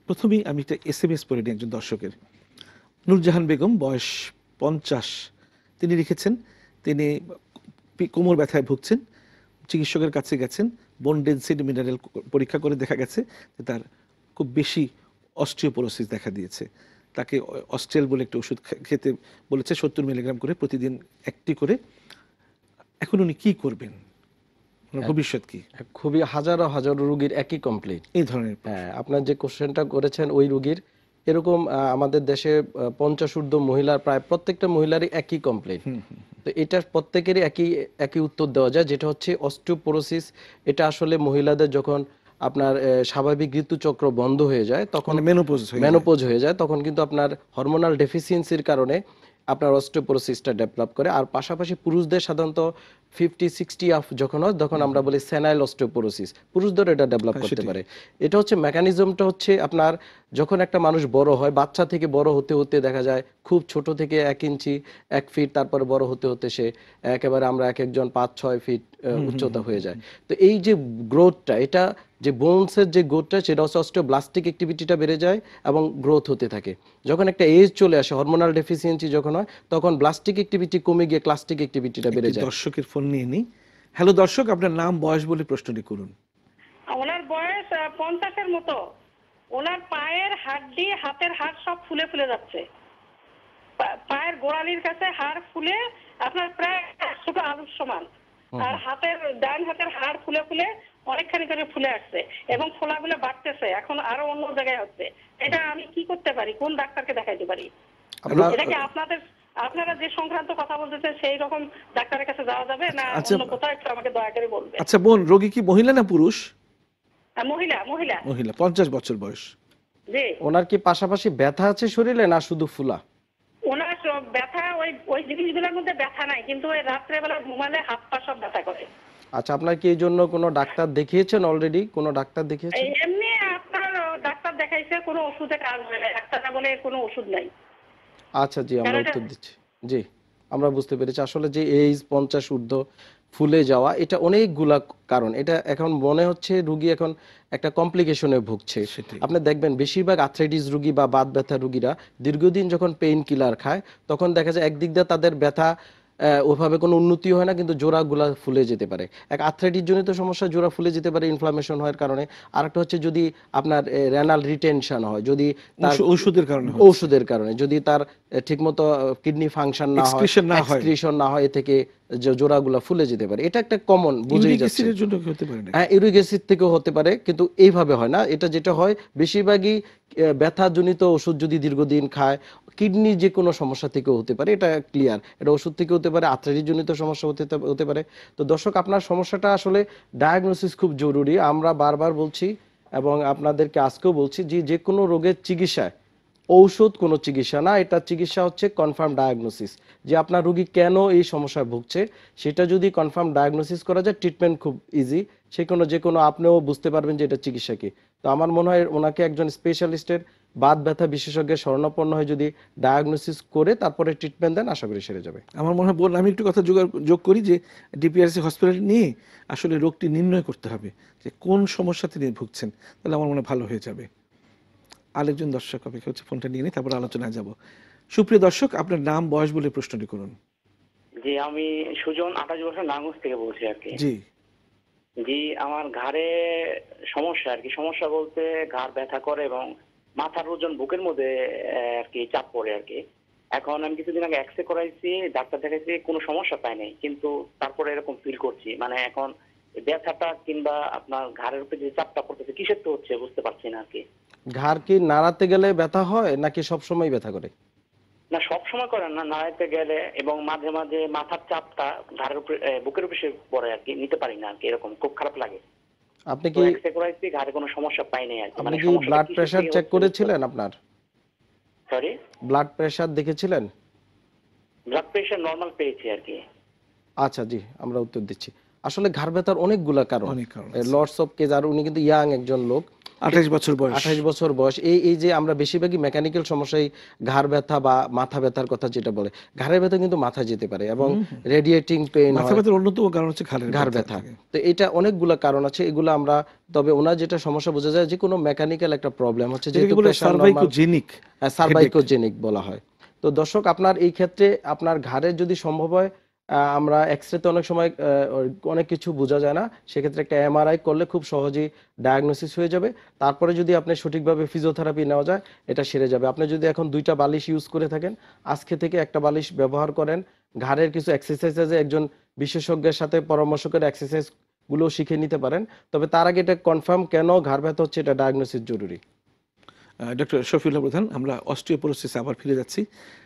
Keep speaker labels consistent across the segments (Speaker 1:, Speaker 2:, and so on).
Speaker 1: প্রথমেই আমি একটা SMS পড়ে নিই একজন দর্শকের। নূরজাহান বেগম, বয়স 50। তিনি লিখেছেন তিনি কোমর ব্যথায় ভুগছেন, চিকিৎসকের কাছে গেছেন, বোন ডেনসিটি মিনারেল পরীক্ষা করে দেখা গেছে যে তার খুব বেশি অস্টিওপোরোসিস দেখা দিয়েছে। তাকে অস্ট্রেল বলে একটা ওষুধ খেতে বলেছে 70 মিলিগ্রাম করে প্রতিদিন একটি করে। এখন উনি কি করবেন, ভবিষ্যৎ কি?
Speaker 2: খুবই হাজারো হাজারো রোগীর একই কমপ্লেইন
Speaker 1: এই ধরনের
Speaker 2: হ্যাঁ, আপনার যে কোশ্চেনটা করেছেন ওই রোগীর এরকম আমাদের দেশে 50 ঊর্ধ্ব মহিলার প্রায় প্রত্যেকটা মহিলারই একই কমপ্লেইন। তো এটার প্রত্যেকেরই একই উত্তর দেওয়া যায়, যেটা হচ্ছে অস্টিওপোরোসিস। এটা আসলে মহিলাদের যখন আপনার স্বাভাবিক ঋতুচক্র বন্ধ হয়ে যায়, তখন মেনোপজ হয়ে যায়, তখন কিন্তু আপনার হরমোনাল ডেফিসিয়েন্সির কারণে আপনার অস্টিওপোরোসিসটা ডেভেলপ করে। আর পাশাপাশি পুরুষদের সাধারণত 50-60 আপ যখন হয় তখন আমরা বলি সেনাইল অস্টিওপোরোসিস, পুরুষদের এটা ডেভেলপ করতে পারে। এটা হচ্ছে মেকানিজমটা হচ্ছে আপনার যখন একটা মানুষ বড় হয়, বাচ্চা থেকে বড় হতে হতে দেখা যায় খুব ছোট থেকে 1 ইঞ্চি 1 ফিট, তারপরে বড় হতে হতে সে একেবারে আমরা এক একজন 5-6 ফিট উচ্চতা হয়ে যায়। তো এই যে গ্রোথটা, এটা যে বোনসের যে গ্রোথটা, সেটা হচ্ছে অস্টিওব্লাস্টিক অ্যাক্টিভিটিটা বেড়ে যায় এবং গ্রোথ হতে থাকে। যখন একটা এজ চলে আসে, হরমোনাল ডেফিসিয়েন্সি যখন হয়, তখন ব্লাস্টিক অ্যাক্টিভিটি কমে গিয়ে ক্লাস্টিক অ্যাক্টিভিটিটা বেড়ে যায়।
Speaker 1: দর্শকের ফোন নিয়ে নিই। হ্যালো দর্শক, আপনার নাম বয়স বলে প্রশ্নটি করুন।
Speaker 3: ওনার বয়স 50-এর মতো। ওনার পায়ের হাড়টি, হাতের হাড় সব ফুলে ফুলে যাচ্ছে। পায়ের গোড়ালির কাছে হাড় ফুলে আপনার প্রায় ছোট আলুর সমান। আর ডান হাতের হাড় ফুলে ফুলে অনেকখানি করে ফুলে আসছে এবং ফোলাগুলো বাড়তেছে, এখন আরো অন্য জায়গায় হচ্ছে। এটা আমি কি করতে পারি, কোন ডাক্তারকে দেখাইতে পারি? এটা কি আপনারা যে সংক্রান্ত কথা বলতেছেন সেই রকম ডাক্তারের কাছে যাওয়া যাবে না অন্য কোথাও? একটু আমাকে দয়া করে বলবেন।
Speaker 1: আচ্ছা বোন, রোগী কি মহিলা না পুরুষ?
Speaker 3: মহিলা।
Speaker 1: মহিলা, 50 বছর বয়স।
Speaker 3: জি।
Speaker 2: ওনার কি পাশাপাশি ব্যথা আছে শরীরে না শুধু ফুলা?
Speaker 3: ওনার ব্যথা ওই জিনিসগুলোর মধ্যে ব্যথা নাই, কিন্তু ওই রাত্রেবেলা ঘুমালে হাত পা সব ব্যথা করে।
Speaker 2: আচ্ছা, আপনার কি এই জন্য কোনো ডাক্তার দেখিয়েছেন অলরেডি? কোনো ডাক্তার দেখিয়েছেন?
Speaker 3: এমনি আপনার ডাক্তার দেখাইছে, কোনো ওষুধে কাজ হয় না, ডাক্তাররা বলে কোনো ওষুধ নাই।
Speaker 2: আচ্ছা জি, আমরা উত্তর দিচ্ছি। জি, আমরা বুঝতে পেরেছি। আসলে যে এইজ 50 ঊর্ধ্ব ফুলে যাওয়া, এটা অনেকগুলা কারণ। এটা এখন মনে হচ্ছে রুগী এখন একটা কমপ্লিকেশনে ভুগছে। আপনি দেখবেন বেশিরভাগ আর্থ্রাইটিস রুগী বা বাত ব্যথা রুগীরা দীর্ঘদিন যখন পেইন কিলার খায়, তখন দেখা যায় একদিক দিয়ে তাদের ব্যথা ওইভাবে কোনো উন্নতি হয় না, কিন্তু জোড়াগুলা ফুলে যেতে পারে। এক আর্থ্রাইটিস জনিত সমস্যা, জোড়া ফুলে যেতে পারে ইনফ্লামেশন হওয়ার কারণে। আরেকটা হচ্ছে যদি আপনার রেনাল রিটেনশন হয়, যদি ঔষধের কারণে যদি তার ঠিকমতো কিডনি ফাংশন না হয়, এক্সক্রিশন না হয়, এ থেকে জোড়াগুলা ফুলে যেতে পারে। এটা একটা কমন, বুঝেই যাচ্ছে। হ্যাঁ, ইউরিক অ্যাসিড থেকেও হতে পারে, কিন্তু এইভাবে হয় না। এটা যেটা হয় বেশিরভাগই ব্যথাজনিত ওষুধ যদি দীর্ঘদিন খায়, কিডনি যে কোনো সমস্যা থেকেও হতে পারে, এটা ক্লিয়ার। এটা ওষুধ থেকে হতে পারে, আর্থ্রাইটিস জনিত সমস্যা হতে পারে। তো দর্শক, আপনার সমস্যাটা আসলে ডায়াগনোসিস খুব জরুরি। আমরা বারবার বলছি এবং আপনাদেরকে আজকেও বলছি যে কোনো রোগের চিকিৎসায় ঔষধ কোনো চিকিৎসা না, এটা চিকিৎসা হচ্ছে কনফার্ম ডায়াগনোসিস। যে আপনার রোগী কেন এই সমস্যায় ভুগছে সেটা যদি কনফার্ম ডায়াগনোসিস করা যায়, ট্রিটমেন্ট খুব ইজি। যে কোনো আপনিও বুঝতে পারবেন যে এটা চিকিৎসা কি। তো আমার মনে হয় ওনাকে একজন স্পেশালিস্টের, বাত ব্যথা বিশেষজ্ঞের শরণাপন্ন হয়ে যদি ডায়াগনোসিস করে তারপরে ট্রিটমেন্ট দেন, আশা করি সেরে যাবে।
Speaker 1: আমার মনে হয় বোন, আমি একটু কথা যোগ করি যে ডিপিআরসি হসপিটালে নিয়ে আসলে রোগটি নির্ণয় করতে হবে যে কোন সমস্যাতে নিয়ে ভুগছেন, তাহলে আমার মনে হয় ভালো হয়ে যাবে। আরেকজন দর্শক অপেক্ষা হচ্ছে, ফোনটা নিয়ে নিই, তারপর আলোচনায় যাব। সুপ্রিয় দর্শক, আপনার নাম বয়স বলে প্রশ্নটি করুন।
Speaker 4: জি, আমি সুজন, 28 বছর, নারায়ণগঞ্জ থেকে বলছি আর কি।
Speaker 1: জি
Speaker 4: জি, আমার ঘাড়ে সমস্যা আর কি। সমস্যা বলতে ঘাড় ব্যথা করে এবং মাথার ওজন বুকের মধ্যে আর কি চাপ পড়ে আর কি। এখন আমি কিছুদিন আগে এক্সরে করাইছি, ডাক্তার দেখাইছি, কোনো সমস্যা পাই নাই, কিন্তু তারপরে এরকম ফিল করছি। মানে এখন ব্যথাটা কিংবা আপনার ঘাড়ের উপরে যে চাপটা পড়তেছে কিসের তো হচ্ছে বুঝতে পারছি না আর কি।
Speaker 2: ঘাড় কি নাড়াতে গেলে ব্যথা হয় নাকি সবসময় ব্যথা করে?
Speaker 4: না, সবসময় করেন না, নাড়াইতে গেলে এবং মাঝে মাঝে মাথার চাপটা ঘাড়ের উপরে, বুকের উপরে পড়ে আর কি, নিতে পারি না আর কি, এরকম খুব খারাপ লাগে।
Speaker 2: আপনি কি
Speaker 4: এক্সরে করাইছি, ঘাড়ে কোনো সমস্যা পাই নাই আর কি।
Speaker 2: মানে কি ব্লাড প্রেসার চেক করেছিলেন আপনার?
Speaker 4: সরি,
Speaker 2: ব্লাড প্রেসার দেখেছিলেন?
Speaker 4: ব্লাড প্রেসার নরমাল পেয়েছি আর কি।
Speaker 2: আচ্ছা জি, আমরা উত্তর দিচ্ছি। আসলে ঘাড় ব্যথার অনেকগুলা কারণ, লটস অফ কেজ। আর উনি কিন্তু ইয়াং একজন লোক,
Speaker 1: 28 বছর বয়স।
Speaker 2: 28 বছর বয়স। এই যে আমরা বেশিরভাগই মেকানিক্যাল সমস্যায় ঘাড় ব্যথা বা মাথা ব্যথার কথা যেটা বলে, ঘাড়ের ব্যথা কিন্তু মাথা যেতে পারে এবং রেডিয়েটিং পেইন
Speaker 1: মাথা ব্যথার অন্যতম কারণ হচ্ছে
Speaker 2: ঘাড় ব্যথা। তো এটা অনেকগুলো কারণ আছে, এগুলো আমরা, তবে ওনার যেটা সমস্যা বোঝা যায় যে কোনো মেকানিক্যাল একটা প্রবলেম হচ্ছে, যেহেতু সার্ভাইকোজেনিক বলা হয়। তো দর্শক, আপনার এই ক্ষেত্রে আপনার ঘাড়ের যদি সম্ভব হয়, আমরা এক্সরেতে অনেক সময় অনেক কিছু বোঝা যায় না, সেক্ষেত্রে একটা এমআরআই করলে খুব সহজেই ডায়াগনোসিস হয়ে যাবে। তারপরে যদি আপনি সঠিকভাবে ফিজিওথেরাপি নেওয়া যায়, এটা সেরে যাবে। আপনি যদি এখন 2টা বালিশ ইউজ করে থাকেন, আজকে থেকে একটা বালিশ ব্যবহার করেন, ঘাড়ের কিছু এক্সারসাইজ আছে, একজন বিশেষজ্ঞের সাথে পরামর্শ করে এক্সারসাইজ গুলো শিখে নিতে পারেন। তবে তার আগে এটা কনফার্ম কেন ঘাড় ব্যথা হচ্ছে, এটা ডায়াগনোসিস জরুরি।
Speaker 1: ডক্টর শফিউল্লাহ প্রধান, আমরা অস্টিওপোরোসিসে আবার ফিরে যাচ্ছি।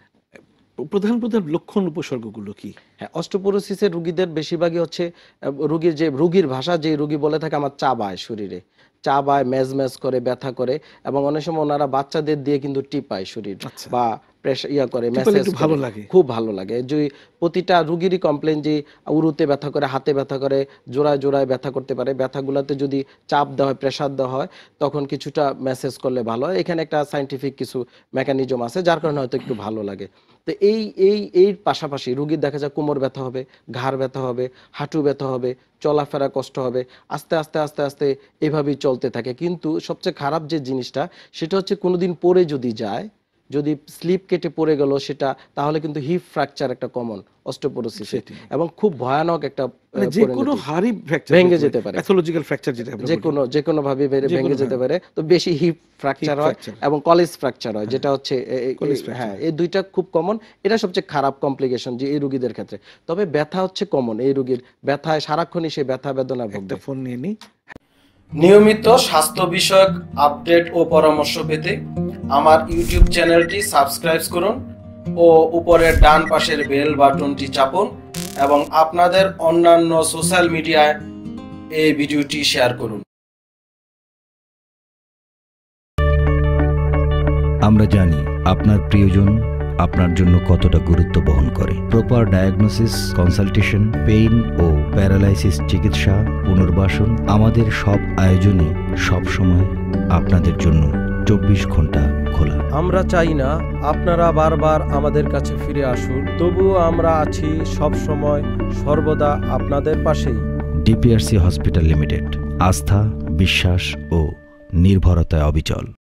Speaker 1: প্রধান লক্ষণ উপসর্গগুলো কি?
Speaker 2: হ্যাঁ, অস্টিওপোরোসিসের রোগীদের বেশিরভাগই হচ্ছে রোগীর ভাষা, যে রোগী বলে থাকে আমার চাবায়, শরীরে চাবায়, ম্যাজ করে, ব্যথা করে, এবং অনেক সময় ওনারা বাচ্চাদের দিয়ে কিন্তু টিপায় শরীর বা প্রেশার করে, মেসেজ
Speaker 1: ভালো লাগে,
Speaker 2: খুব ভালো লাগে। যে প্রতিটা রোগীরই কমপ্লেন যে উরুতে ব্যথা করে, হাতে ব্যথা করে, জোড়ায় জোড়ায় ব্যথা করতে পারে। ব্যথাগুলোতে যদি চাপ দেওয়া হয়, প্রেশার দেওয়া হয়, তখন কিছুটা মেসেজ করলে ভালো হয়। এখানে একটা সায়েন্টিফিক কিছু মেকানিজম আছে, যার কারণে হয়তো একটু ভালো লাগে। তো এর পাশাপাশি রোগীর দেখা যায় কোমর ব্যথা হবে, ঘাড় ব্যথা হবে, হাঁটু ব্যথা হবে, চলাফেরা কষ্ট হবে, আস্তে আস্তে আস্তে আস্তে এভাবেই চলতে থাকে। কিন্তু সবচেয়ে খারাপ যে জিনিসটা, সেটা হচ্ছে কোনোদিন পড়ে যদি যায়, যদি স্লিপ কেটে পড়ে গেল সেটা, তাহলে কিন্তু হিপ ফ্র্যাকচার একটা কমন অস্টিওপোরোসিসে, এবং খুব ভয়ানক একটা
Speaker 1: যে কোনো হাড়ি ফ্র্যাকচার
Speaker 2: ভেঙে যেতে পারে,
Speaker 1: প্যাথোলজিক্যাল ফ্র্যাকচার যেটা
Speaker 2: যে কোনো ভাবে ভেঙে যেতে পারে। তো বেশি হিপ ফ্র্যাকচার হয় এবং কলেজ ফ্র্যাকচার হয়, যেটা হচ্ছে হ্যাঁ, এই দুইটা খুব কমন। এটা সবচেয়ে খারাপ কমপ্লিকেশন যে এই রোগীদের ক্ষেত্রে। তবে ব্যথা হচ্ছে কমন, এই রোগীর ব্যথায় সারাক্ষণই সে ব্যথা বেদনা ভোগে।
Speaker 1: ফোন নিয়ে নি।
Speaker 2: নিয়মিত স্বাস্থ্য বিষয়ক আপডেট ও পরামর্শ পেতে আমার ইউটিউব চ্যানেলটি সাবস্ক্রাইব করুন ও উপরের ডান পাশের বেল বাটনটি চাপুন, এবং আপনাদের অন্যান্য সোশ্যাল মিডিয়ায় এই ভিডিওটি শেয়ার করুন।
Speaker 5: আমরা জানি আপনার প্রিয়জন আপনার জন্য কতটা গুরুত্ব বহন করে। প্রপার ডায়াগনোসিস, কনসালটেশন, পেইন ও প্যারালাইসিস চিকিৎসা, পুনর্বাসন, আমাদের সব আয়োজনে সব সময় আপনাদের জন্য 24 ঘন্টা খোলা।
Speaker 2: আমরা চাই না আপনারা বারবার আমাদের কাছে ফিরে আসুন, তবুও আমরা আছি সব সময় সর্বদা আপনাদের পাশেই।
Speaker 5: ডিপিআরসি হসপিটাল লিমিটেড, আস্থা, বিশ্বাস ও নির্ভরতায় অবিচল।